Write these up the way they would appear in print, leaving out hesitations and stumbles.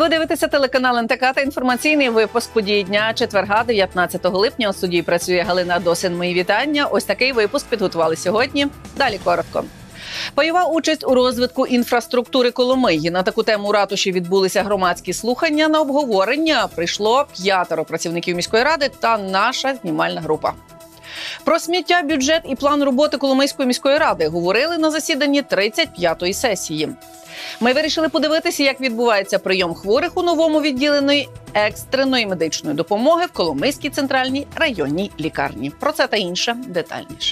Ви дивитеся телеканал НТК та інформаційний випуск події дня четверга, 19 липня. У студії працює Галина Досин. Мої вітання. Ось такий випуск підготували сьогодні. Далі коротко. Пайова участь у розвитку інфраструктури Коломиї. На таку тему у ратуші відбулися громадські слухання. На обговорення прийшло 5 працівників міської ради та наша знімальна група. Про сміття, бюджет і план роботи Коломийської міської ради говорили на засіданні 35-ї сесії. Ми вирішили подивитися, як відбувається прийом хворих у новому відділенні екстреної медичної допомоги в Коломийській центральній районній лікарні. Про це та інше детальніше.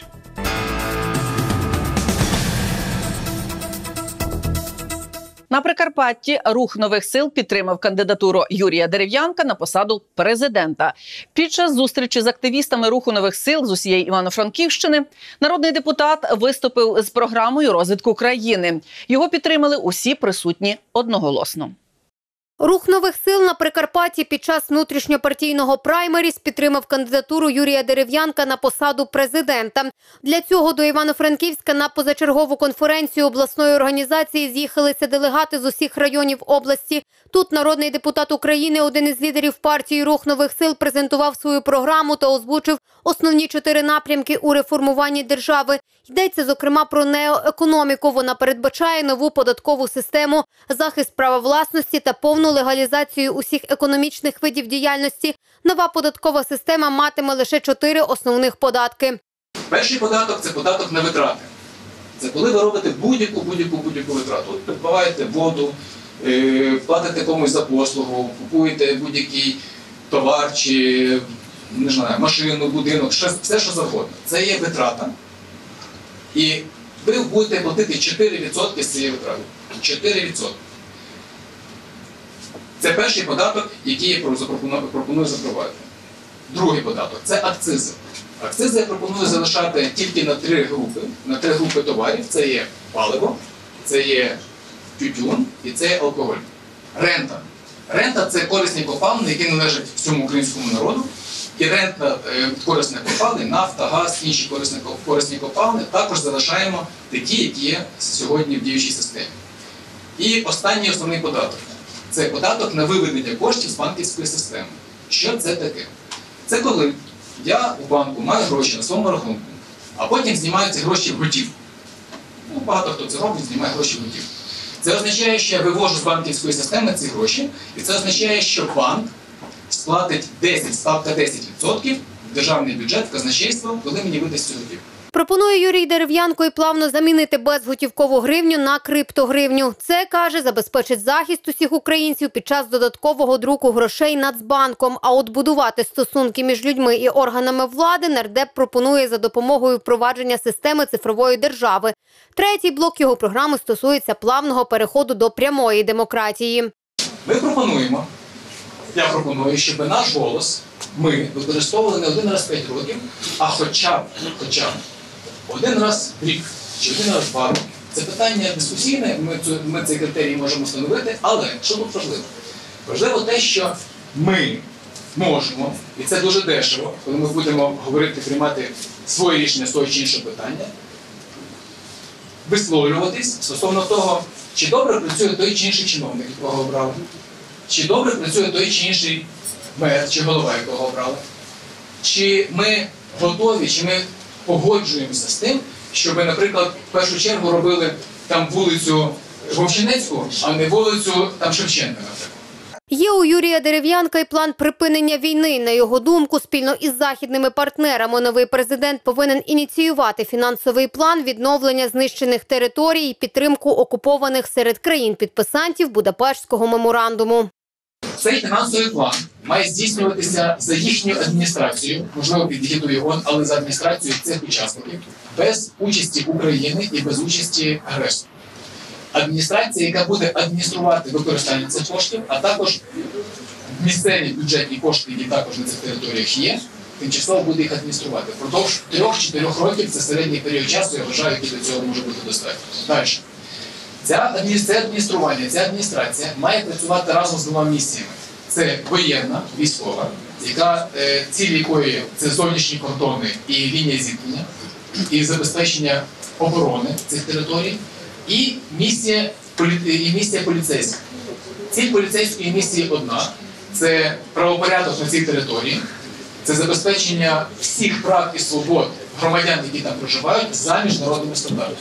На Прикарпатті Рух нових сил підтримав кандидатуру Юрія Дерев'янка на посаду президента. Під час зустрічі з активістами Руху нових сил з усієї Івано-Франківщини народний депутат виступив з програмою розвитку країни. Його підтримали усі присутні одноголосно. Рух нових сил на Прикарпатті під час внутрішньопартійного праймеріс підтримав кандидатуру Юрія Дерев'янка на посаду президента. Для цього до Івано-Франківська на позачергову конференцію обласної організації з'їхалися делегати з усіх районів області. Тут народний депутат України, один із лідерів партії Рух нових сил, презентував свою програму та озвучив основні 4 напрямки у реформуванні держави. Йдеться, зокрема, про неоекономіку. Вона передбачає нову податкову систему, захист права власності та повну легалізацію усіх економічних видів діяльності. Нова податкова система матиме лише 4 основних податки. Перший податок – це податок на витрати. Це коли ви робите будь-яку витрату. От придбаєте воду, платите комусь за послугу, купуєте будь-який товар чи, не знаю, машину, будинок, все, що завгодно. Це є витрата. І ви будете платити 4% з цієї витрати. 4%. Це перший податок, який я пропоную запровадити. Другий податок – це акцизи. Акцизи я пропоную залишати тільки на 3 групи. На 3 групи товарів. Це є паливо, це є тютюн і це є алкоголь. Рента. Рента – це корисні копалини, які належать всьому українському народу. І рентна корисних копалин, нафта, газ, інші корисні копалини також залишаємо такі, які є сьогодні в діючій системі. І останній основний податок. Це податок на виведення коштів з банківської системи. Що це таке? Це коли я у банку маю гроші на своєму рахунку, а потім знімаю ці гроші в готівку. Багато хто це робить, знімає гроші в готівку. Це означає, що я вивожу з банківської системи ці гроші, і це означає, що банк сплатить ставка 10% в державний бюджет, в казначейство, коли мені видасть цю готівку. Пропонує Юрій Дерев'янко і плавно замінити безготівкову гривню на криптогривню. Це, каже, забезпечить захист усіх українців під час додаткового друку грошей Нацбанком. А от будувати стосунки між людьми і органами влади нардеп пропонує за допомогою впровадження системи цифрової держави. Третій блок його програми стосується плавного переходу до прямої демократії. Я пропоную, щоб наш голос ми використовували не 1 раз в 5 років, а хоча б 1 раз в рік чи 1 раз в 2 роки. Це питання дискусійне, ми цей критерій можемо встановити, але що тут важливо? Важливо те, що ми можемо, і це дуже дешево, коли ми будемо приймати своє рішення з того чи іншого питання, висловлюватись стосовно того, чи добре працює той чи інший чиновник, якого обрали, чи добре працює той чи інший мер, чи голова, якого обрали, чи ми готові, чи ми погоджуємося з тим, щоб, наприклад, в першу чергу робили там вулицю Вовчинецьку, а не вулицю там Шевченка, наприклад. Є у Юрія Дерев'янка і план припинення війни. На його думку, спільно із західними партнерами новий президент повинен ініціювати фінансовий план відновлення знищених територій і підтримку окупованих серед країн-підписантів Будапештського меморандуму. Цей фінансовий план має здійснюватися за їхньою адміністрацією, можливо, під егідою ООН, але за адміністрацією цих учасників, без участі України і без участі агресора. Адміністрація, яка буде адмініструвати використання цих коштів, а також місцеві бюджетні кошти, які також на цих територіях є, тимчасово буде їх адмініструвати. Впродовж 3-4 років, це середній період часу, я вважаю, який до цього може бути достатньо. Далі. Це адміністрування, ця адміністрація має працювати разом з 2 місіями. Це воєнна, військова, ціль якої це зовнішні кордони і лінія зіткнення, і забезпечення оборони цих територій, і місія поліцейська. Ціль поліцейської місії одна – це правопорядок на цій території, це забезпечення всіх прав і свобод громадян, які там проживають, за міжнародними стандартами.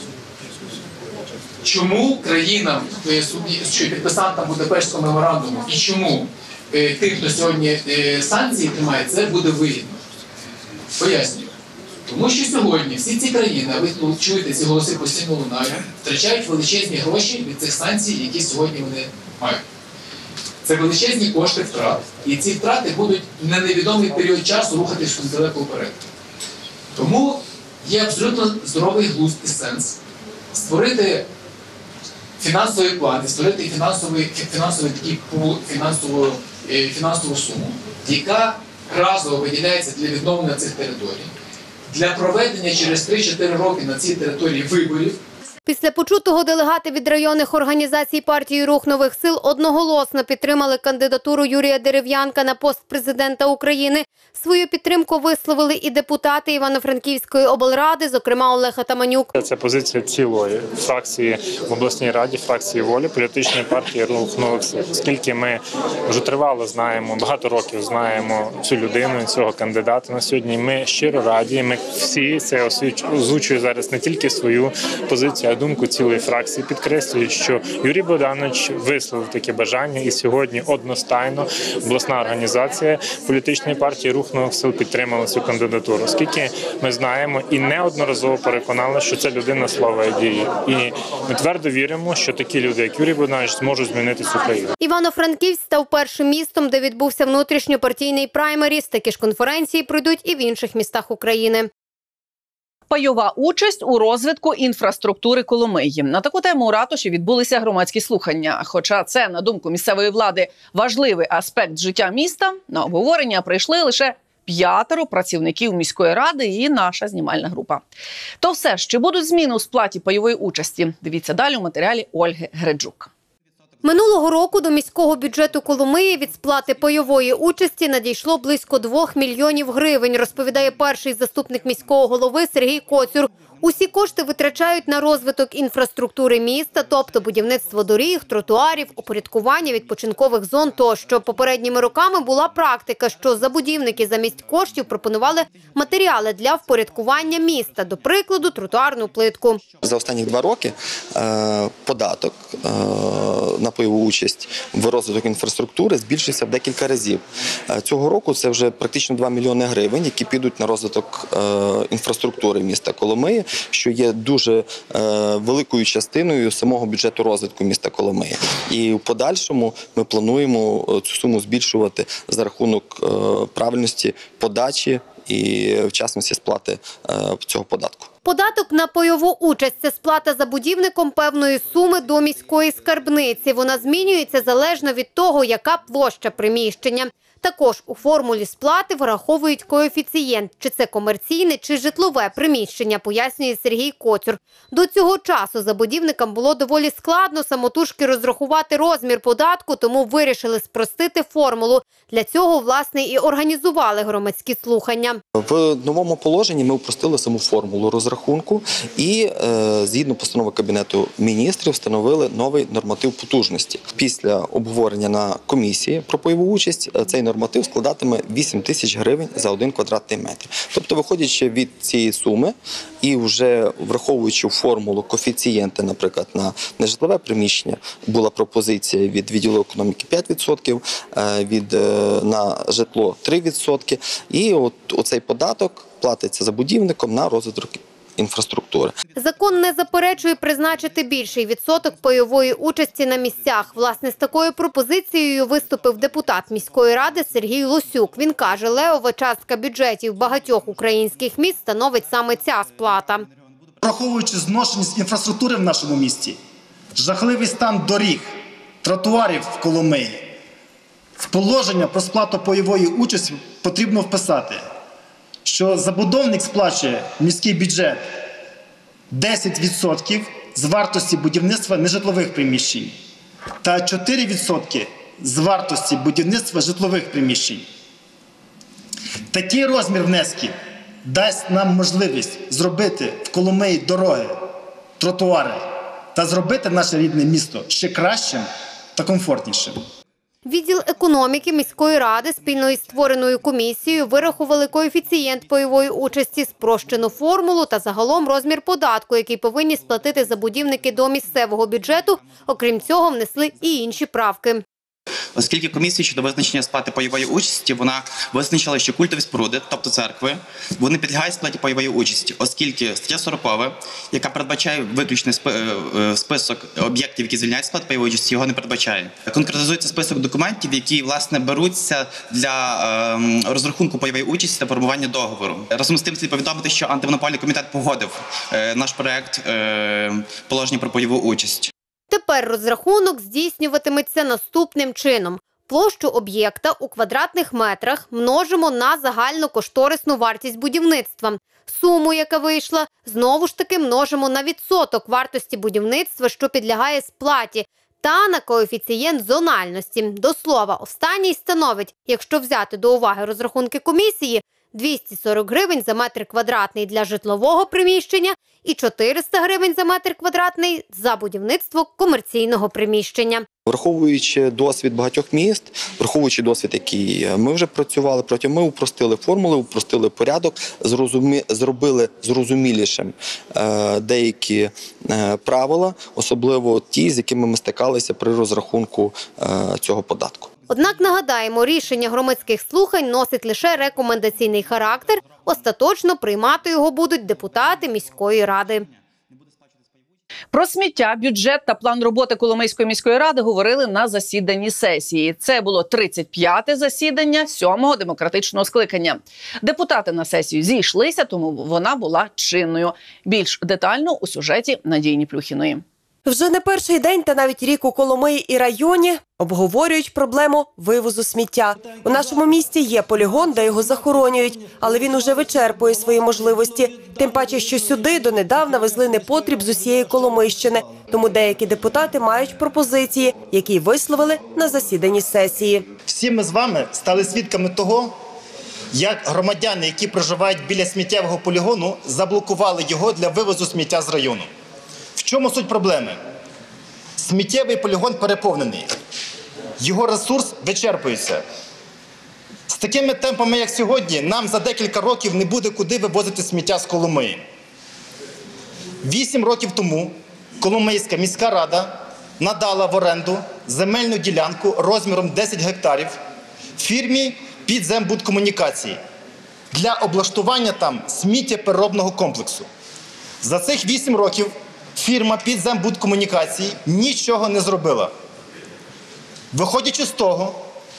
Чому країнам, що підписантам Будапештського меморандуму, і чому тим, хто сьогодні санкції тримає, це буде вигідно? Пояснюю. Тому що сьогодні всі ці країни, а ви чуєте, ці голоси постійно лунають, втрачають величезні гроші від цих санкцій, які сьогодні вони мають. Це величезні кошти втрат, і ці втрати будуть на невідомий період часу рухатись далеко вперед. Тому є абсолютно здоровий глузд і сенс створити фінансовий план, створити фінансовий такий пул, фінансову суму, яка разово виділяється для відновлення цих територій, для проведення через 3-4 роки на цій території виборів. Після почутого делегати від районних організацій партії «Рух нових сил» одноголосно підтримали кандидатуру Юрія Дерев'янка на пост президента України. Свою підтримку висловили і депутати Івано-Франківської облради, зокрема Олег Атаманюк. Це позиція цілої фракції в обласній раді, фракції «Воля», політичної партії «Рух нових сил». Оскільки ми вже тривало знаємо, багато років знаємо цю людину, цього кандидата на сьогодні, ми щиро раді, ми всі це озвучують зараз не тільки свою позицію, а думку цілої фракції, підкреслюю, що Юрій Богданович висловив таке бажання, і сьогодні одностайно обласна організація політичної партії «Рух нових сил» підтримала цю кандидатуру, оскільки ми знаємо і неодноразово переконали, що це людина слова і дії. І ми твердо віримо, що такі люди, як Юрій Богданович, зможуть змінити цю країну. Івано-Франківськ став першим містом, де відбувся внутрішньопартійний праймеріс. Такі ж конференції пройдуть і в інших містах України. Пайова участь у розвитку інфраструктури Коломиї. На таку тему у ратуші відбулися громадські слухання. Хоча це, на думку місцевої влади, важливий аспект життя міста, на обговорення прийшли лише 5 працівників міської ради і наша знімальна група. То все ж, чи будуть зміни у сплаті пайової участі? Дивіться далі у матеріалі Ольги Греджук. Минулого року до міського бюджету Коломиї від сплати пайової участі надійшло близько 2 мільйонів гривень, розповідає перший заступник міського голови Сергій Коцюр. Усі кошти витрачають на розвиток інфраструктури міста, тобто будівництво доріг, тротуарів, упорядкування відпочинкових зон тощо. Попередніми роками була практика, що забудівники замість коштів пропонували матеріали для впорядкування міста, до прикладу, тротуарну плитку. За останні 2 роки податок на пайову участь в розвиток інфраструктури збільшився в декілька разів. Цього року це вже практично 2 мільйони гривень, які підуть на розвиток інфраструктури міста Коломиї, що є дуже великою частиною самого бюджету розвитку міста Коломиї. І в подальшому ми плануємо цю суму збільшувати за рахунок правильності подачі і вчасності сплати цього податку. Податок на пайову участь – це сплата забудівником певної суми до міської скарбниці. Вона змінюється залежно від того, яка площа приміщення. Також у формулі сплати враховують коефіцієнт, чи це комерційне, чи житлове приміщення, пояснює Сергій Коцюр. До цього часу забудівникам було доволі складно самотужки розрахувати розмір податку, тому вирішили спростити формулу. Для цього, власне, і організували громадські слухання. В новому положенні ми упростили саму формулу розрахунку і, згідно постанови Кабінету міністрів, встановили новий норматив потужності. Після обговорення на комісії про пайову участь цей норматив складатиме 8 тисяч гривень за 1 квадратний метр. Тобто, виходячи від цієї суми і вже враховуючи формулу коефіцієнти, наприклад, на нежитлове приміщення, була пропозиція від відділу економіки 5%, на житло 3%. І оцей податок платиться забудівником на розвиток інфраструктури. Закон не заперечує призначити більший відсоток пайової участі на місцях. Власне, з такою пропозицією виступив депутат міської ради Сергій Лосюк. Він каже, левова частка бюджетів багатьох українських міст становить саме ця сплата. Враховуючи зношеність інфраструктури в нашому місті, жахливий стан доріг, тротуарів в Коломиї, в положення про сплату пайової участі потрібно вписати, що забудовник сплачує в міський бюджет 10% з вартості будівництва нежитлових приміщень та 4% з вартості будівництва житлових приміщень. Такий розмір внесків дасть нам можливість зробити в Коломиї дороги, тротуари та зробити наше рідне місто ще кращим та комфортнішим. Відділ економіки міської ради спільно із створеною комісією вирахували коефіцієнт пайової участі, спрощену формулу та загалом розмір податку, який повинні сплатити забудівники до місцевого бюджету. Окрім цього, внесли і інші правки. Оскільки комісія щодо визначення сплати пайової участі, вона визначила, що культові споруди, тобто церкви, вони підлягають сплаті пайової участі, оскільки стаття 40, яка передбачає виключний список об'єктів, які звільняють сплату пайової участі, його не передбачає. Конкретизується список документів, які, власне, беруться для розрахунку пайової участі та формування договору. Разом з тим слід повідомити, що антимонопольний комітет погодив наш проект положення про пайову участь. Тепер розрахунок здійснюватиметься наступним чином. Площу об'єкта у квадратних метрах множимо на загальну кошторисну вартість будівництва. Суму, яка вийшла, знову ж таки множимо на відсоток вартості будівництва, що підлягає сплаті, та на коефіцієнт зональності. До слова, останній становить, якщо взяти до уваги розрахунки комісії, 240 гривень за метр квадратний для житлового приміщення і 400 гривень за метр квадратний за будівництво комерційного приміщення. Враховуючи досвід багатьох міст, враховуючи досвід, який ми вже працювали протягом, ми упростили формули, упростили порядок, зробили зрозумілішим деякі правила, особливо ті, з якими ми стикалися при розрахунку цього податку. Однак, нагадаємо, рішення громадських слухань носить лише рекомендаційний характер. Остаточно приймати його будуть депутати міської ради. Про сміття, бюджет та план роботи Коломийської міської ради говорили на засіданні сесії. Це було 35-те засідання 7-го демократичного скликання. Депутати на сесію зійшлися, тому вона була чинною. Більш детально у сюжеті Надії Ніплюхіної. Вже не перший день та навіть рік у Коломиї і районі обговорюють проблему вивозу сміття. У нашому місті є полігон, де його захоронюють, але він уже вичерпує свої можливості. Тим паче, що сюди донедавна везли непотріб з усієї Коломийщини. Тому деякі депутати мають пропозиції, які висловили на засіданні сесії. Всі ми з вами стали свідками того, як громадяни, які проживають біля сміттєвого полігону, заблокували його для вивозу сміття з району. В чому суть проблеми? Сміттєвий полігон переповнений. Його ресурс вичерпується. З такими темпами, як сьогодні, нам за декілька років не буде куди вивозити сміття з Коломиї. 8 років тому Коломийська міська рада надала в оренду земельну ділянку розміром 10 гектарів фірмі «Підзембудкомунікації» для облаштування там сміттєпереробного комплексу. За цих 8 років фірма «Підзембудкомунікації» нічого не зробила. Виходячи з того,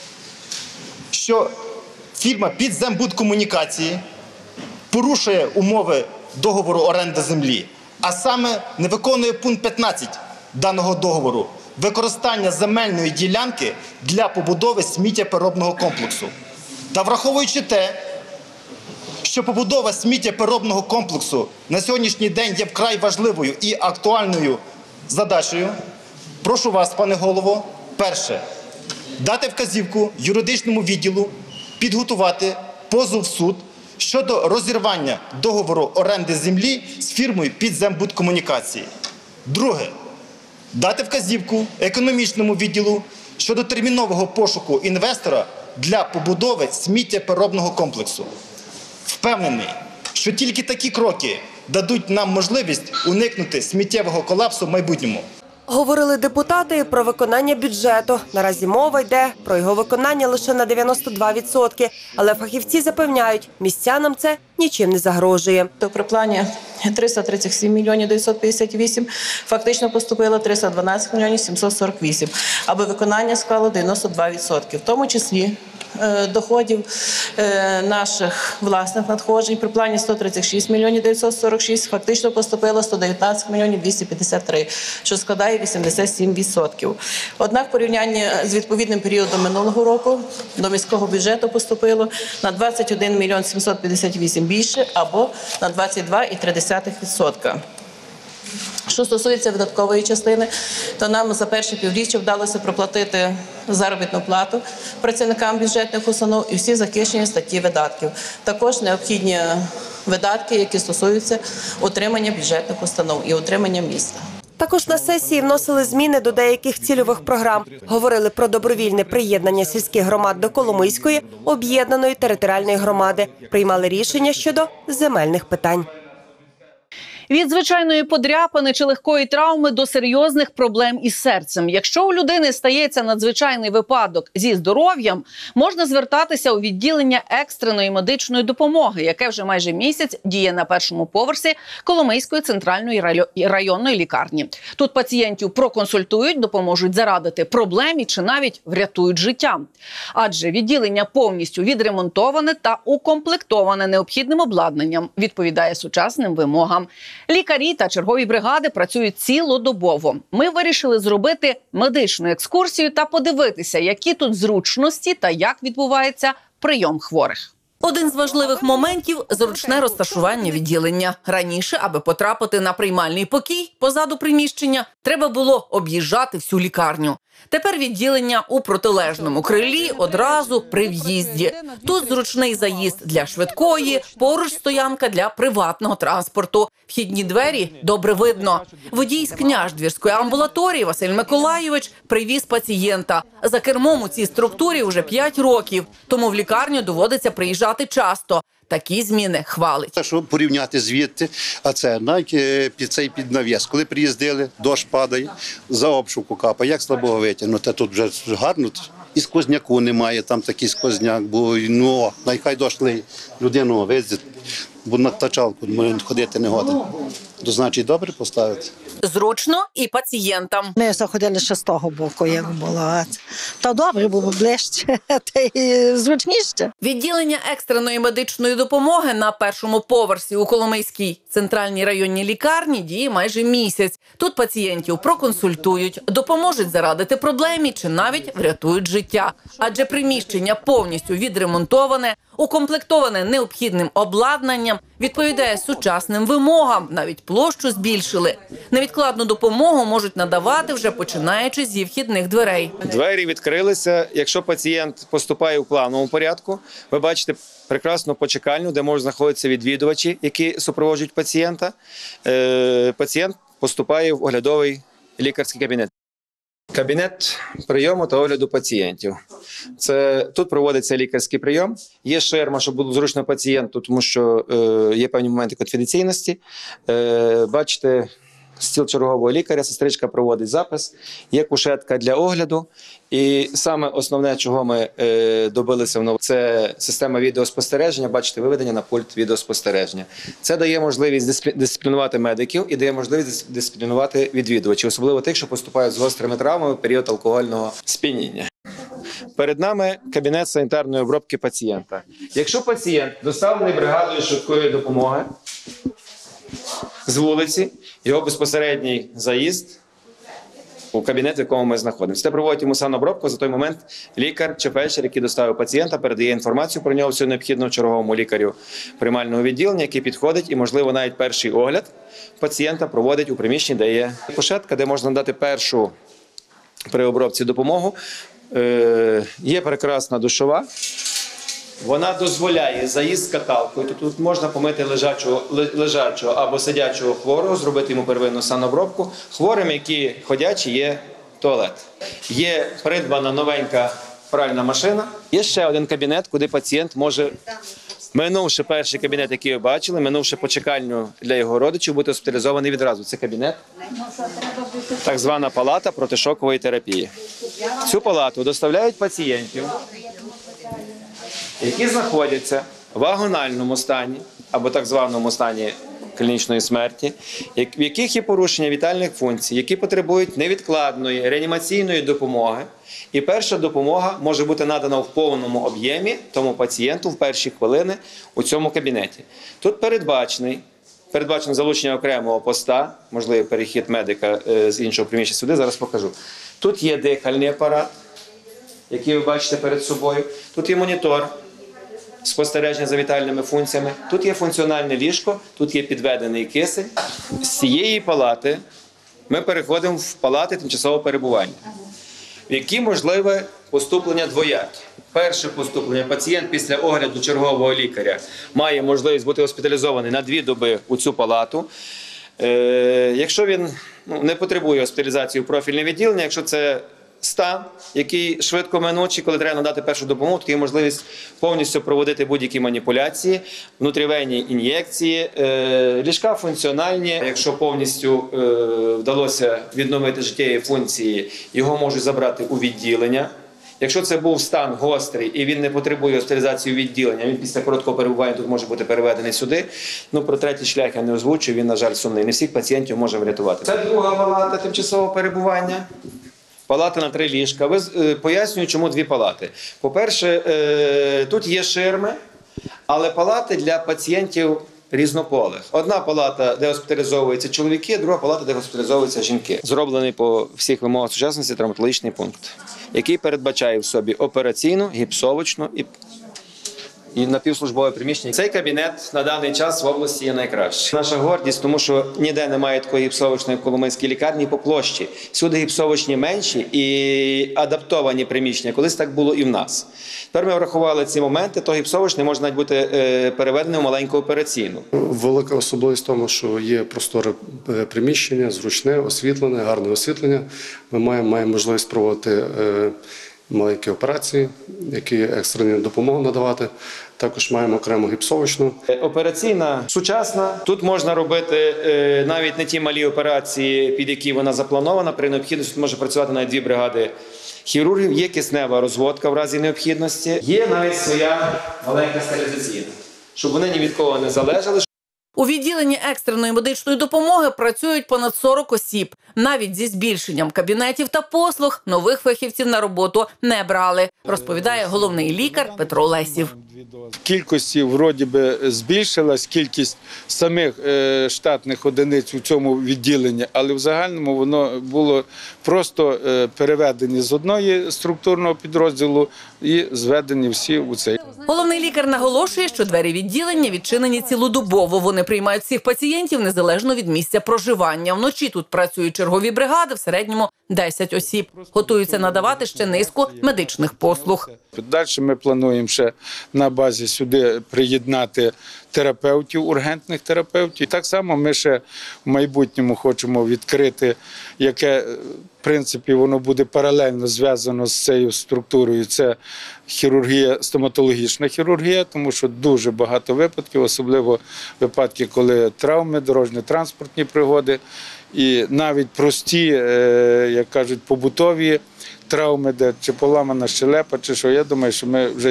що фірма «Підзембудкомунікації» порушує умови договору оренди землі, а саме не виконує пункт 15 даного договору – використання земельної ділянки для побудови сміттєпереробного комплексу. Та враховуючи те, що побудова сміттєпереробного комплексу на сьогоднішній день є вкрай важливою і актуальною задачею, прошу вас, пане голово, перше, дати вказівку юридичному відділу підготувати позов в суд щодо розірвання договору оренди землі з фірмою «Підзембудкомунікації». Друге, дати вказівку економічному відділу щодо термінового пошуку інвестора для побудови сміттєпереробного комплексу. Впевнений, що тільки такі кроки дадуть нам можливість уникнути сміттєвого колапсу в майбутньому. Говорили депутати про виконання бюджету. Наразі мова йде про його виконання лише на 92%. Але фахівці запевняють, містянам це нічим не загрожує. При плані 337 мільйонів 958, фактично поступило 312 мільйонів 748, аби виконання склало 92%. В тому числі доходів наших власних надходжень при плані 136 мільйонів 946, фактично поступило 119 мільйонів 253, що складає 87%. Однак в порівнянні з відповідним періодом минулого року до міського бюджету поступило на 21 мільйон 758 більше або на 22,3%. Що стосується видаткової частини, то нам за перше півріччя вдалося проплатити заробітну плату працівникам бюджетних установ і всі захищені статті видатків. Також необхідні видатки, які стосуються утримання бюджетних установ і утримання міста. Також на сесії вносили зміни до деяких цільових програм. Говорили про добровільне приєднання сільських громад до Коломийської об'єднаної територіальної громади. Приймали рішення щодо земельних питань. Від звичайної подряпини чи легкої травми до серйозних проблем із серцем. Якщо у людини стається надзвичайний випадок зі здоров'ям, можна звертатися у відділення екстреної медичної допомоги, яке вже майже місяць діє на першому поверсі Коломийської центральної районної лікарні. Тут пацієнтів проконсультують, допоможуть зарадити проблемі чи навіть врятують життя. Адже відділення повністю відремонтоване та укомплектоване необхідним обладнанням, відповідає сучасним вимогам. Лікарі та чергові бригади працюють цілодобово. Ми вирішили зробити медичну екскурсію та подивитися, які тут зручності та як відбувається прийом хворих. Один з важливих моментів – зручне розташування відділення. Раніше, аби потрапити на приймальний покій позаду приміщення, треба було об'їжджати всю лікарню. Тепер відділення у протилежному крилі одразу при в'їзді. Тут зручний заїзд для швидкої, поруч стоянка для приватного транспорту. Вхідні двері добре видно. Водій з Княждвірської амбулаторії Василь Миколайович привіз пацієнта. За кермом у цій структурі вже 5 років, тому в лікарню доводиться приїжджати часто. Такі зміни хвалить. Щоб порівняти звідти, а це навіть під навіс. Коли приїздили, дощ падає, за обшивку капає, як слабого витягнути. Тут вже гарно, і сквозняку немає, там такий сквозняк, бо найхай дощ лиє, людину везде, бо на тачалку ходити не годен. То значить добре поставити. Зручно і пацієнтам. Ми заходили ще з того боку, як було. Та добре було ближче, та й зручніше. Відділення екстреної медичної допомоги на першому поверсі у Коломийській центральній районній лікарні діє майже місяць. Тут пацієнтів проконсультують, допоможуть зарадити проблемі чи навіть врятують життя. Адже приміщення повністю відремонтоване, укомплектоване необхідним обладнанням, відповідає сучасним вимогам, навіть площу збільшили. Невідкладну допомогу можуть надавати вже починаючи зі вхідних дверей. Двері відкрилися. Якщо пацієнт поступає у плановому порядку, ви бачите прекрасну почекальню, де можуть знаходитися відвідувачі, які супроводжують пацієнта. Пацієнт поступає в оглядовий лікарський кабінет. Кабінет прийому та огляду пацієнтів. Тут проводиться лікарський прийом. Є ширма, щоб було зручно пацієнту, тому що є певні моменти конфіденційності. Бачите, стіл чергового лікаря, сестричка проводить запис, є кушетка для огляду. І саме основне, чого ми добилися, це система відеоспостереження. Бачите, виведення на пульт відеоспостереження. Це дає можливість дисциплінувати медиків і дає можливість дисциплінувати відвідувачів, особливо тих, що поступають з гострими травмами в період алкогольного сп'яніння. Перед нами кабінет санітарної обробки пацієнта. Якщо пацієнт доставлений бригадою швидкої допомоги з вулиці, його безпосередній заїзд у кабінет, в якому ми знаходимося. Це проводить йому санобробку, за той момент лікар чи фельдшер, який доставив пацієнта, передає інформацію про нього, всю необхідну черговому лікарю приймального відділення, який підходить і, можливо, навіть перший огляд пацієнта проводить у приміщенні, де є кушетка, де можна надати першу при обробці допомогу. Є прекрасна душова. Вона дозволяє заїзд з каталкою. Тут можна помити лежачого або сидячого хворого, зробити йому первинну санобробку. Хворим, які ходячі, є туалет. Є придбана новенька пральна машина. Є ще один кабінет, куди пацієнт може, минувши перший кабінет, який ви бачили, минувши почекальню для його родичів, бути госпіталізований відразу. Це кабінет, так звана палата протишокової терапії. В цю палату доставляють пацієнтів, які знаходяться в агональному стані або так званому стані клінічної смерті, в яких є порушення вітальних функцій, які потребують невідкладної реанімаційної допомоги. І перша допомога може бути надана в повному об'ємі тому пацієнту в перші хвилини у цьому кабінеті. Тут передбачено залучення окремого поста, можливий перехід медика з іншого приміщення сюди, зараз покажу. Тут є дихальний апарат, який ви бачите перед собою. Тут є монітор спостереження за вітальними функціями. Тут є функціональне ліжко, тут є підведений кисень. З цієї палати ми переходимо в палати тимчасового перебування, в які можливе поступлення двоякі. Перше поступлення – пацієнт після огляду чергового лікаря має можливість бути госпіталізований на 2 доби у цю палату. Якщо він не потребує госпіталізації у профільне відділення, якщо це стан, який швидко минучий, коли треба надати першу допомогу, то є можливість повністю проводити будь-які маніпуляції, внутрівенні ін'єкції, ліжка функціональні. Якщо повністю вдалося відновити життєві функції, його можуть забрати у відділення. Якщо це був стан гострий і він не потребує госпіталізації у відділення, він після короткого перебування тут може бути переведений сюди. Про третій шлях я не озвучую, він, на жаль, сумний. Не всіх пацієнтів можемо врятувати. Це друга палата тимчасового перебування. Палата на 3 ліжка. Пояснюю, чому 2 палати. По-перше, тут є ширми, але палати для пацієнтів різнополих. Одна палата, де госпіталізовуються чоловіки, друга палата, де госпіталізовуються жінки. Зроблений по всіх вимогах сучасності травматологічний пункт, який передбачає в собі операційну, гіпсовочну і напівслужбове приміщення. Цей кабінет на даний час в області є найкращий. Наша гордість, тому що ніде немає такої гіпсовочної в Коломийській лікарні по площі. Всюди гіпсовочні менші і адаптовані приміщення. Колись так було і в нас. Тепер ми врахували ці моменти, то гіпсовочний може навіть бути переведений в маленьку операційну. Велика особливість в тому, що є просторе приміщення, зручне, освітлене, гарне освітлення. Ми маємо можливість проводити маленькі операції, які екстрені допомогу надавати. Також маємо окрему гіпсовочну. Операційна сучасна. Тут можна робити навіть не ті малі операції, під які вона запланована. При необхідності тут може працювати навіть 2 бригади хірургів. Є киснева розводка в разі необхідності. Є навіть своя маленька стерилізаційна, щоб вони ні від кого не залежали. У відділенні екстреної медичної допомоги працюють понад 40 осіб. Навіть зі збільшенням кабінетів та послуг нових фахівців на роботу не брали, розповідає головний лікар Петро Лесів. В кількості, вроді би, збільшилась кількість самих штатних одиниць у цьому відділенні, але в загальному воно було просто переведені з одної структурного підрозділу і зведені всі у цей. Головний лікар наголошує, що двері відділення відчинені цілодобово. Вони приймають всіх пацієнтів незалежно від місця проживання. Вночі тут працюють чергові бригади, в середньому 10 осіб. Готуються надавати ще низку медичних послуг. Далі ми плануємо ще на базі сюди приєднати терапевтів, ургентних терапевтів. І так само ми ще в майбутньому хочемо відкрити, яке, в принципі, воно буде паралельно зв'язано з цією структурою. Це хірургія, стоматологічна хірургія, тому що дуже багато випадків, особливо випадки, коли травми, дорожньо-транспортні пригоди. І навіть прості, як кажуть, побутові травми, де чи поламана щелепа, чи що. Я думаю, що ми вже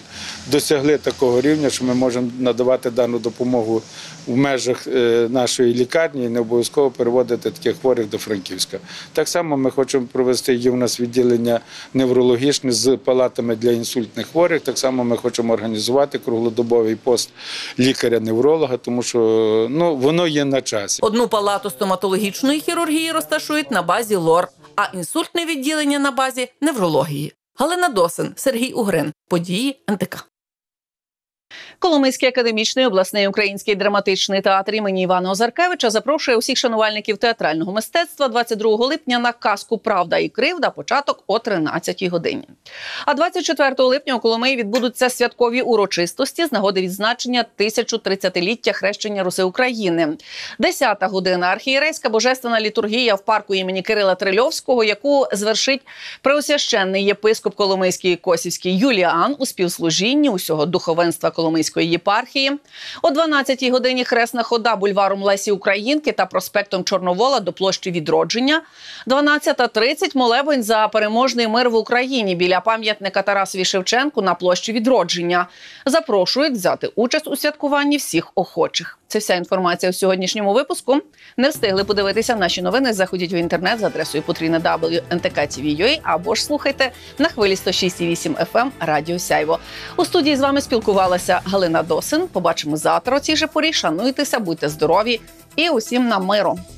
досягли такого рівня, що ми можемо надавати дану допомогу в межах нашої лікарні і не обов'язково переводити таких хворих до Франківська. Так само ми хочемо провести, є у нас відділення неврологічне з палатами для інсультних хворих, так само ми хочемо організувати круглодобовий пост лікаря-невролога, тому що воно є на часі. Одну палату стоматологічної хірургії розташують на базі ЛОР, а інсультне відділення на базі неврології. Галина Досин, Сергій Угрин. Події НТК. Коломийський академічний обласний український драматичний театр імені Івана Озаркевича запрошує усіх шанувальників театрального мистецтва 22 липня на казку «Правда і кривда», початок о 13-й годині. А 24 липня у Коломиї відбудуться святкові урочистості з нагоди відзначення 1030-ліття хрещення Руси України. 10-та година – архієрейська божественна літургія в парку імені Кирила Трильовського, яку звершить преосвященний єпископ Коломийський і Косівський Юліан у співслужінні усього духовенства Коломийської єпархії. О 12-й годині хресна хода бульваром Лесі Українки та проспектом Чорновола до площі Відродження. 12:30 – молебень за переможний мир в Україні біля пам'ятника Тарасові Шевченку на площі Відродження. Запрошують взяти участь у святкуванні всіх охочих. Це вся інформація у сьогоднішньому випуску. Не встигли подивитися наші новини? Заходіть в інтернет за адресою _w.ntk.tv.ua або ж слухайте на хвилі 106,8 FM Радіо Сяйво. У студії з вами спілкувалася Галина Досин. Побачимо завтра о цій же порі. Шануйтеся, будьте здорові і усім нам миру.